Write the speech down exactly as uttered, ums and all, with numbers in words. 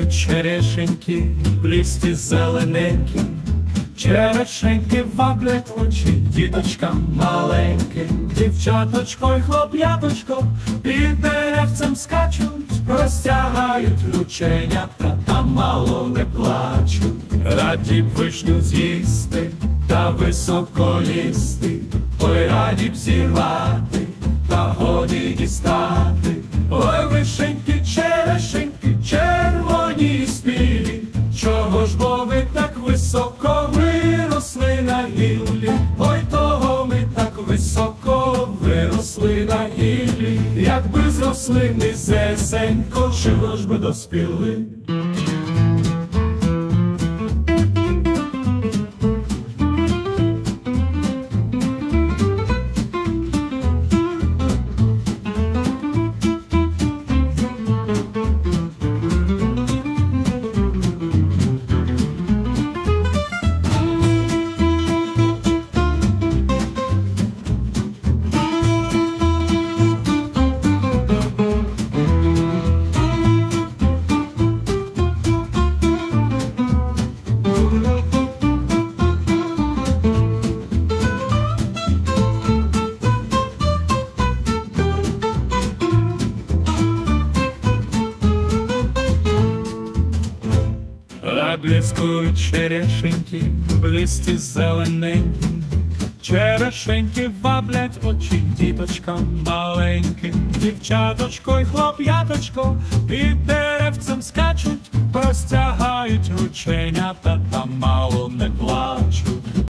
блискують черешеньки, в лісті зелененькі, черешеньки ваблять очі діточкам маленьким. Дівчаточко й хлоп'яточко під деревцем скачуть, розтягають рученята, та мало не плачуть. Раді б вишню з'їсти та високо лізти, ой, раді б зірвати, та годі дістати. Ой, вишеньки, черешеньки, червоні й спілі, чого ж бо ви так високо виросли на гіллі? Ой, того ми так високо виросли на гіллі, якби зросли низесенько, чого ж би доспіли? Блискують черешеньки, в листі зелененьким, черешеньки ваблять очі діточкам маленьким. Дівчаточко й хлоп'яточко під деревцем скачуть, простягають рученята, та мало не плачуть.